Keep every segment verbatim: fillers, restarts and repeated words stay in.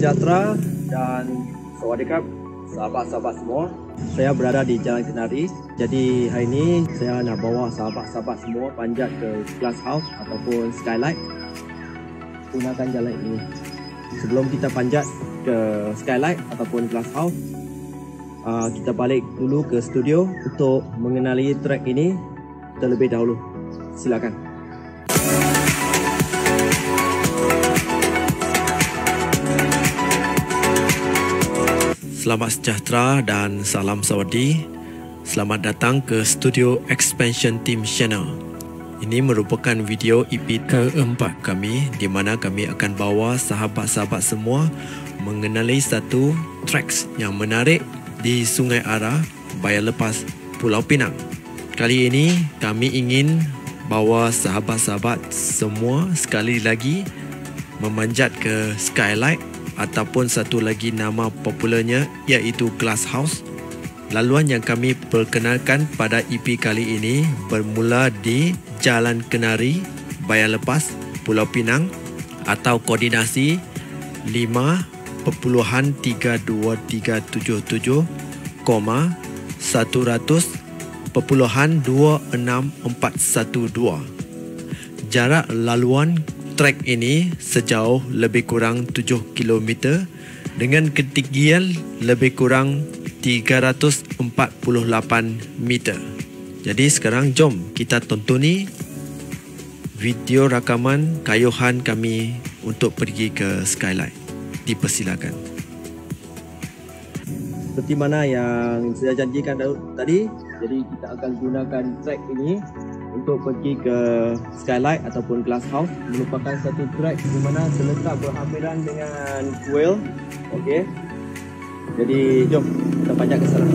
sejahtera dan sawadikap sahabat-sahabat semua. Saya berada di Jalan Kenari. Jadi hari ini saya nak bawa sahabat-sahabat semua panjat ke Glass House ataupun Skylight. Gunakan jalan ini. Sebelum kita panjat ke Skylight ataupun Glass House, uh, kita balik dulu ke studio untuk mengenali trek ini terlebih dahulu. Silakan. Selamat sejahtera dan salam sawadi. Selamat datang ke Studio Expansion Team Channel. Ini merupakan video E P keempat kami di mana kami akan bawa sahabat-sahabat semua mengenali satu treks yang menarik di Sungai Ara, Bayar Lepas, Pulau Pinang. Kali ini kami ingin bawa sahabat-sahabat semua sekali lagi memanjat ke Skylight ataupun satu lagi nama popularnya iaitu Glass House. Laluan yang kami perkenalkan pada E P kali ini bermula di Jalan Kenari, Bayar Lepas, Pulau Pinang atau koordinasi lima tiga dua tiga tujuh tujuh, seratus dua enam empat satu dua. Jarak laluan trek ini sejauh lebih kurang tujuh kilometer dengan ketinggian lebih kurang tiga ratus empat puluh lapan meter. Jadi sekarang jom kita tonton video rakaman kayuhan kami untuk pergi ke Skylight. Dipersilakan. Seperti mana yang saya janjikan tadi, jadi kita akan gunakan trek ini untuk pergi ke Skylight ataupun Glass House. Merupakan satu trek di mana terletak berhampiran dengan kuil. Okey. Jadi jom kita panjat ke sana.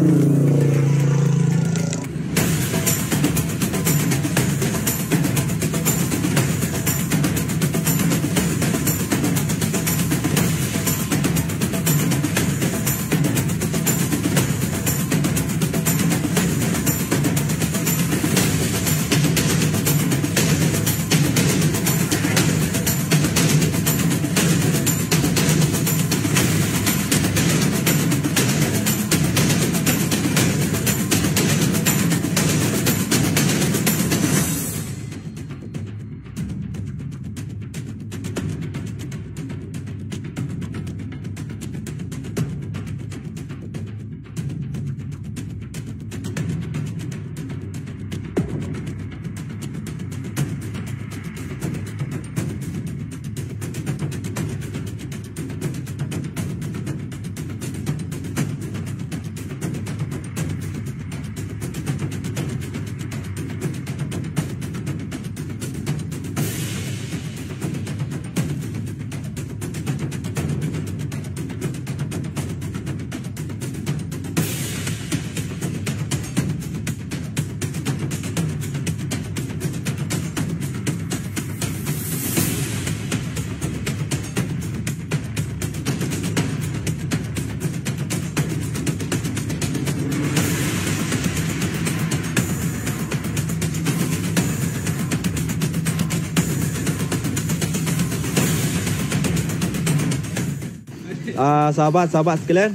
Uh, sahabat-sahabat sekalian,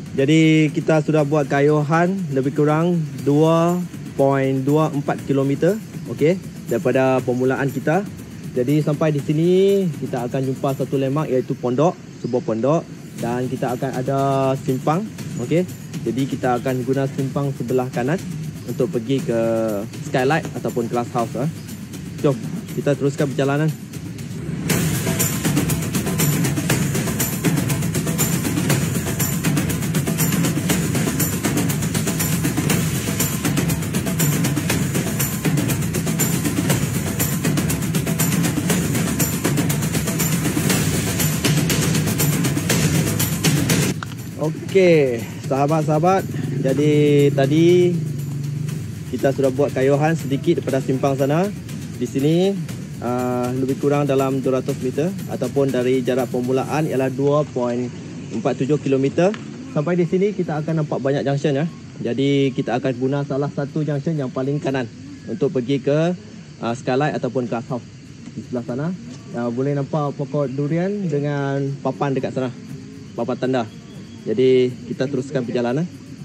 jadi kita sudah buat kayuhan lebih kurang dua koma dua empat kilometer, okey, daripada permulaan kita. Jadi sampai di sini kita akan jumpa satu landmark iaitu pondok, sebuah pondok, dan kita akan ada simpang, okey. Jadi kita akan guna simpang sebelah kanan untuk pergi ke Skylight ataupun Glass House. Eh. Jom kita teruskan perjalanan. Okey, sahabat-sahabat, jadi tadi kita sudah buat kayuhan sedikit daripada simpang sana. Di sini uh, lebih kurang dalam dua ratus meter ataupun dari jarak permulaan ialah dua koma empat tujuh kilometer. Sampai di sini kita akan nampak banyak junction ya. Jadi kita akan guna salah satu junction yang paling kanan untuk pergi ke uh, Skylight ataupun Glass House. Di sebelah sana uh, boleh nampak pokok durian dengan papan dekat sana. papan tanda. Jadi kita teruskan perjalanan.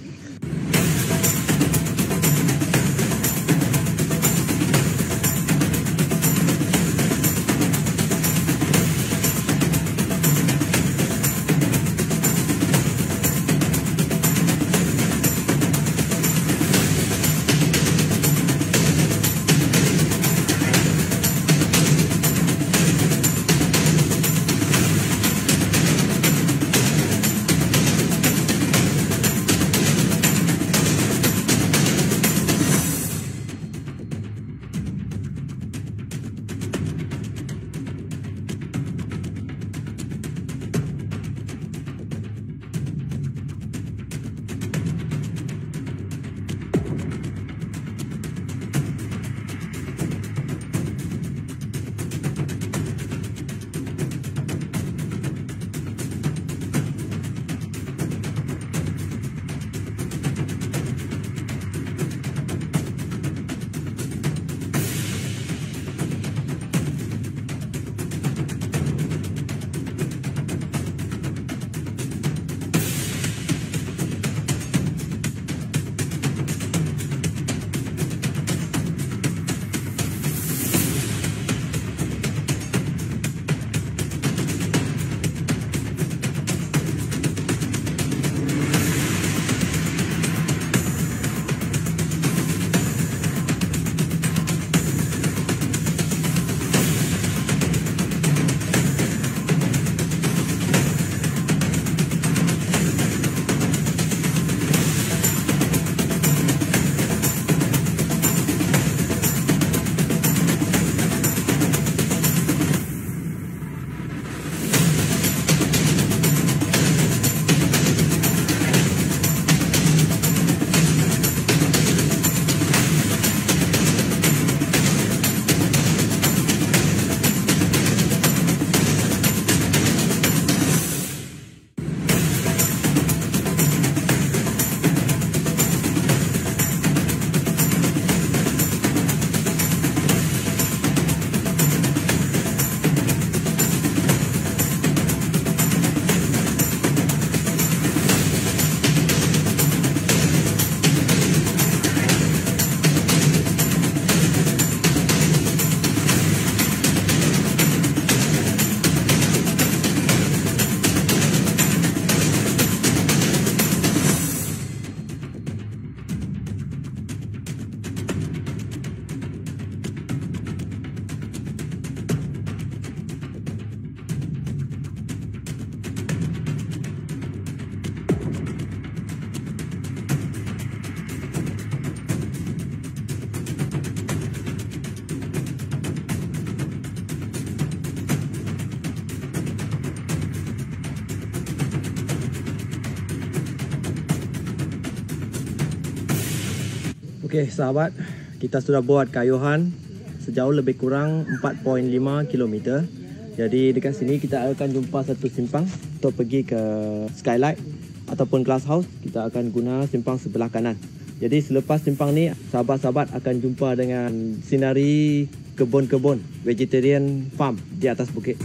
Okey sahabat, kita sudah buat kayuhan sejauh lebih kurang empat koma lima kilometer. Jadi dekat sini kita akan jumpa satu simpang untuk pergi ke Skylight ataupun Glass House. Kita akan guna simpang sebelah kanan. Jadi selepas simpang ni, sahabat-sahabat akan jumpa dengan sinari kebun-kebun vegetarian farm di atas bukit.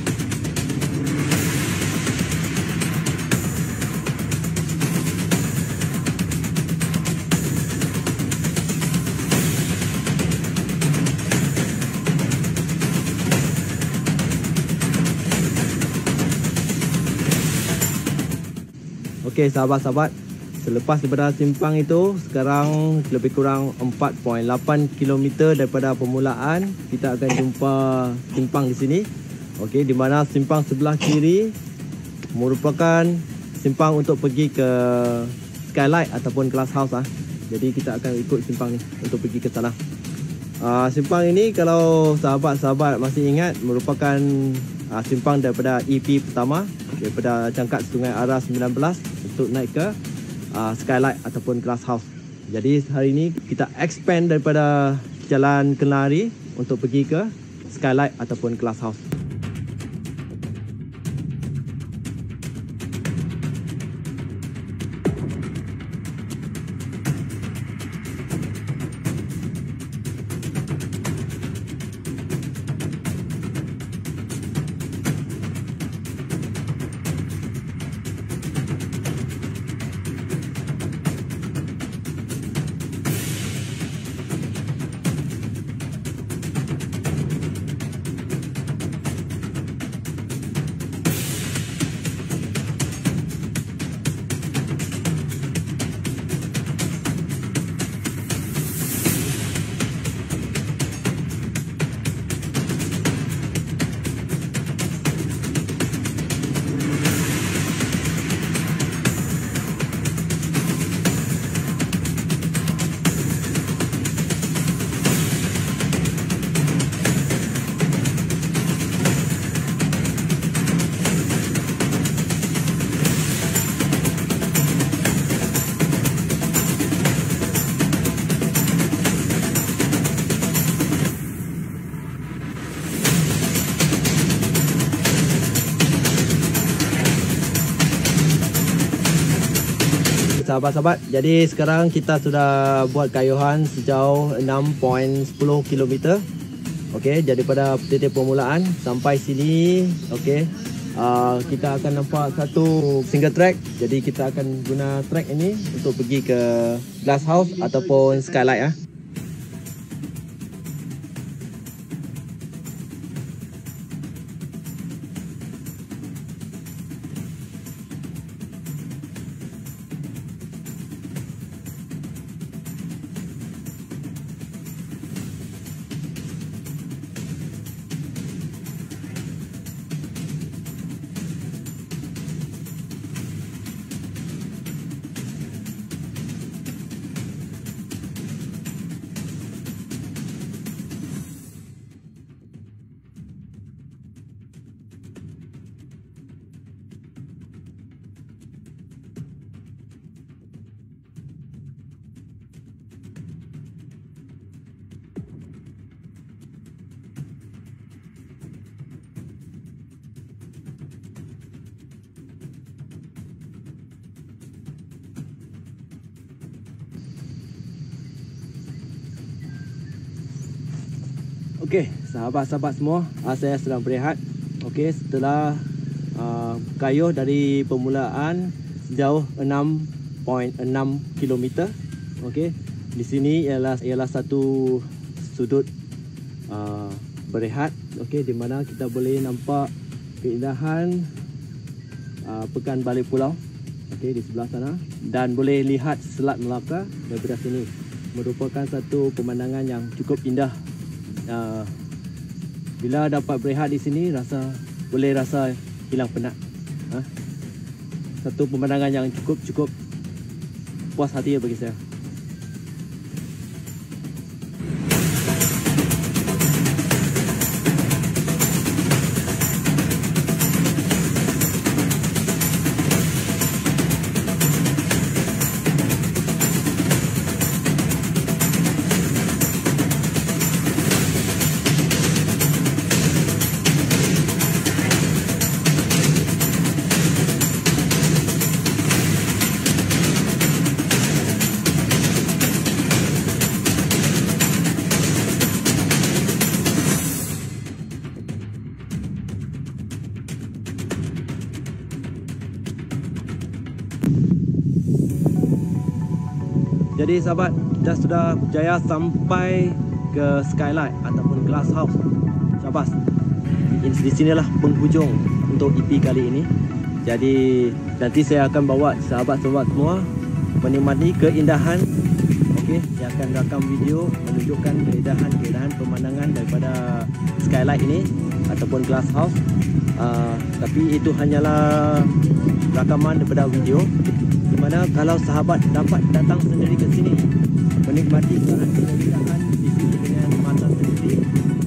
Okey sahabat-sahabat, selepas daripada simpang itu, sekarang lebih kurang empat koma lapan kilometer daripada permulaan, kita akan jumpa simpang di sini. Okey, di mana simpang sebelah kiri merupakan simpang untuk pergi ke Skylight ataupun Glass House ah. Jadi kita akan ikut simpang ni untuk pergi ke sana. Uh, simpang ini kalau sahabat-sahabat masih ingat merupakan uh, simpang daripada E P pertama, daripada Cangkat Sungai Ara sembilan belas untuk naik ke uh, Skylight ataupun Glass House. Jadi hari ini kita expand daripada Jalan Kenari untuk pergi ke Skylight ataupun Glass House. sahabat-sahabat, jadi sekarang kita sudah buat kayuhan sejauh enam perpuluhan satu kilometer. Okey, jadi pada titik permulaan sampai sini, okey, uh, kita akan nampak satu single track. Jadi kita akan guna track ini untuk pergi ke glass house ataupun skylight ah. Okey, sahabat-sahabat semua, uh, saya sedang berehat. Okey, setelah uh, kayuh dari permulaan sejauh enam perpuluhan enam kilometer. Okey, di sini ialah ialah satu sudut uh, berehat. Okey, di mana kita boleh nampak keindahan uh, Pekan Balik Pulau. Okey, di sebelah sana, dan boleh lihat Selat Melaka daripada sini. Merupakan satu pemandangan yang cukup indah. Uh, bila dapat berehat di sini, rasa boleh rasa hilang penat. Ha? Satu pemandangan yang cukup cukup puas hati bagi saya. Jadi sahabat, kita sudah berjaya sampai ke skylight ataupun glass house. Syabas. Di sinilah penghujung untuk E P kali ini. Jadi nanti saya akan bawa sahabat-sahabat semua menikmati keindahan. Okey, saya akan rakam video menunjukkan keindahan-keindahan pemandangan daripada skylight ini ataupun glass house. Uh, tapi itu hanyalah rakaman daripada video. Di mana kalau sahabat dapat datang sendiri ke sini, menikmati keindahan di sini dengan mata sendiri,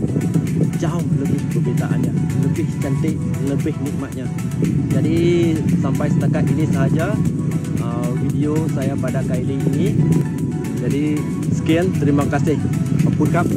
jauh lebih perbezaannya, lebih cantik, lebih nikmatnya. Jadi sampai setakat ini sahaja uh, video saya pada kali ini. Jadi sekian, terima kasih. Ampun kap.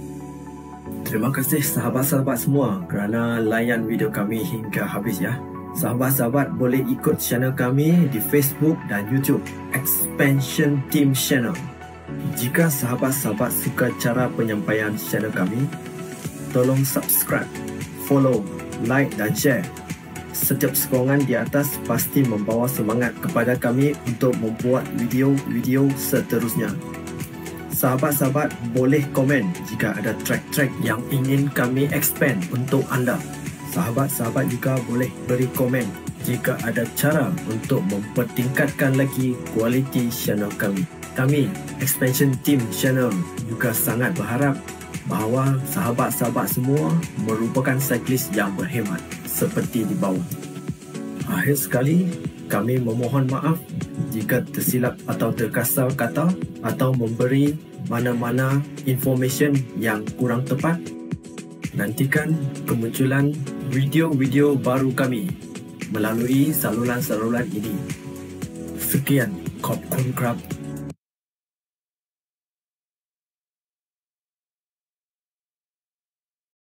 Terima kasih sahabat-sahabat semua kerana layan video kami hingga habis ya. Sahabat-sahabat boleh ikut channel kami di Facebook dan YouTube, Expansion Team Channel. Jika sahabat-sahabat suka cara penyampaian channel kami, tolong subscribe, follow, like dan share. Setiap sokongan di atas pasti membawa semangat kepada kami untuk membuat video-video seterusnya. Sahabat-sahabat boleh komen jika ada track-track yang ingin kami expand untuk anda. Sahabat-sahabat juga boleh beri komen jika ada cara untuk mempertingkatkan lagi kualiti channel kami. Kami, Expansion Team Channel, juga sangat berharap bahawa sahabat-sahabat semua merupakan cyclist yang berhemat seperti di bawah. Akhir sekali, kami memohon maaf jika tersilap atau terkasar kata atau memberi mana-mana information yang kurang tepat. Nantikan kemunculan video-video baru kami melalui saluran-saluran ini. Sekian, Khop Khun Krap.